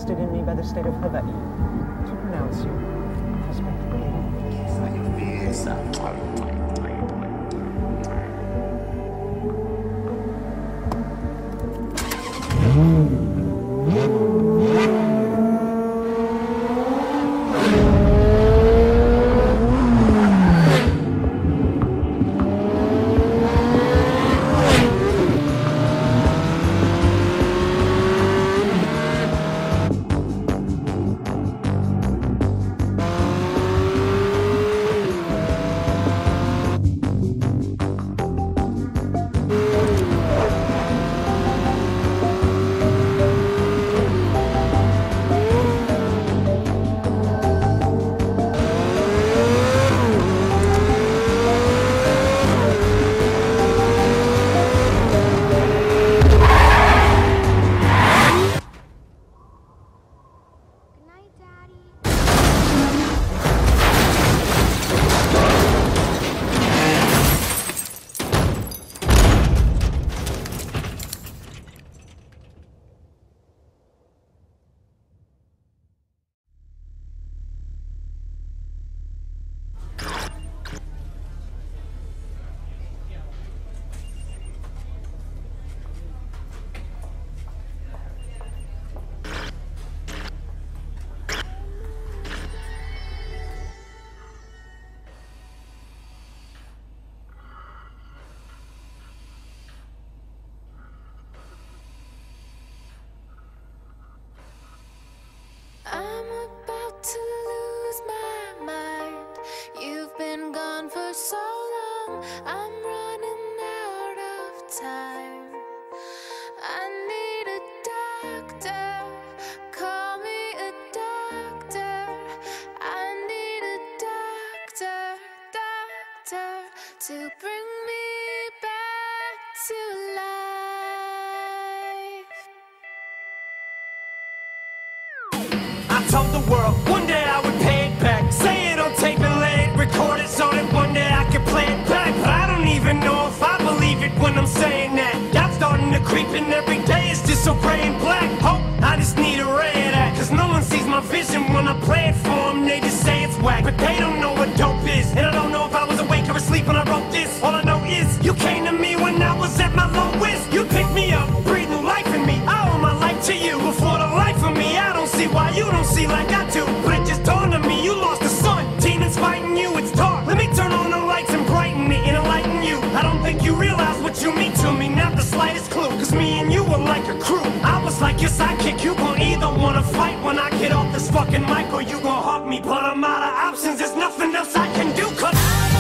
entrusted in me by the state of Hawaii to pronounce you husband. I'm about to lose my mind. You've been gone for so long, I'm running out of time. I need a doctor, call me a doctor. I need a doctor to bring me back to life. I told the world one day I would pay it back. Say it on tape and lay it, record it so that one day I could play it back. But I don't even know if I believe it when I'm saying that. Doubt's starting to creep in every day, it's just so gray and black. Hope I just need a ray of that, cause no one sees my vision when I play it for them. They just say it's whack, but they don't know what dope is. And I don't know if I was awake or asleep when I wrote this. All I know is you came to me when I was at my lowest. You picked me up, breathed new life in me. I owe my life to you. Before the life of me, I don't see why you don't see like I do. But it just dawned on me, you lost the sun. Demons fighting you, it's dark. Let me turn on the lights and brighten it and enlighten you. I don't think you realize what you mean to me, not the slightest clue. Cause me and you were like a crew. I was like your sidekick, you gon' either wanna fight when I get off this fucking mic, or you gon' hug me. But I'm out of options, there's nothing else I can do, cause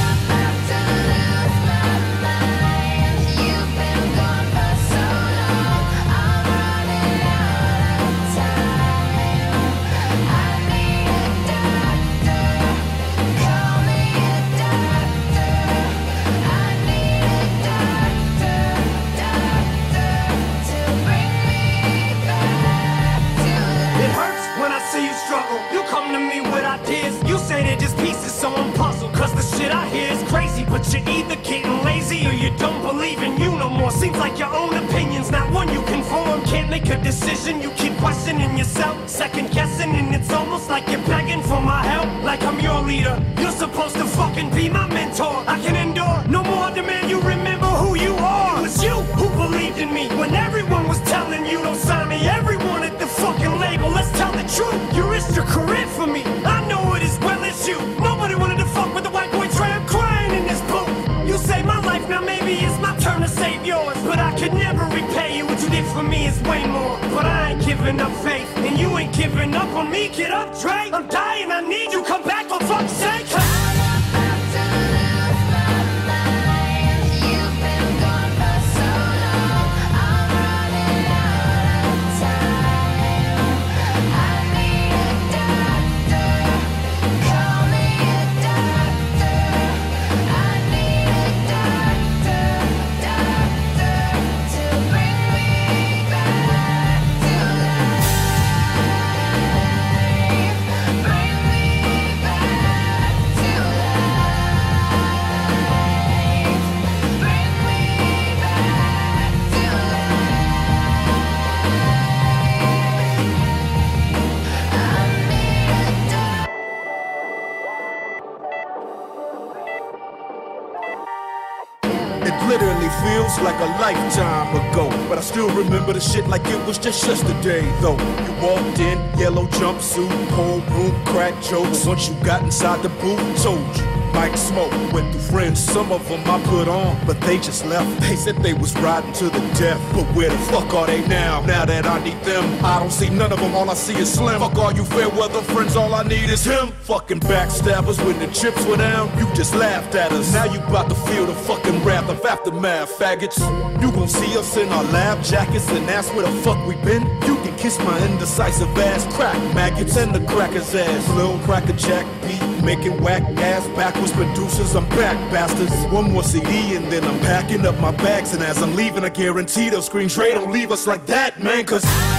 you come to me with ideas. You say they're just pieces, so I'm puzzled. Cause the shit I hear is crazy, but you're either getting lazy or you don't believe in you no more. Seems like your own opinion's not one you can form. Can't make a decision, you keep questioning yourself, second guessing, and it's almost like you're begging for my help. Like I'm your leader, you're supposed to fucking be my mentor. I can endure no more demand you remember who you are. It was you who believed in me when everyone was telling you don't sign me. Everyone at the fucking label, let's tell the truth. You risked your career for me, I know it as well as you. Nobody wanted to fuck with the white boy tramp crying in this booth. You saved my life, now maybe it's my turn to save yours. But I could never repay you, what you did for me is way more. But I ain't giving up faith, and you ain't giving up on me. Get up, Dre, I'm dying, I need you, come back for fuck's sake. Bring me day feels like a lifetime ago, but I still remember the shit like it was just yesterday, though. You walked in, yellow jumpsuit, whole room, crack jokes. Once you got inside the booth, told you Mike Smoke went through friends, some of them I put on, but they just left. They said they was riding to the death, but where the fuck are they now? Now that I need them, I don't see none of them, all I see is Slim. Fuck all you fair weather friends, all I need is him. Fucking backstabbers, when the chips were down, you just laughed at us. Now you bout to feel the fucking wrath of aftermath, faggots. You gon' see us in our lab jackets and ask where the fuck we been. You can kiss my indecisive ass, crack maggots and the cracker's ass. Lil Cracker Jack beat, making whack ass backwards producers, I'm back, bastards. One more CD and then I'm packing up my bags, and as I'm leaving I guarantee they'll scream, Trey, don't leave us like that, man, cause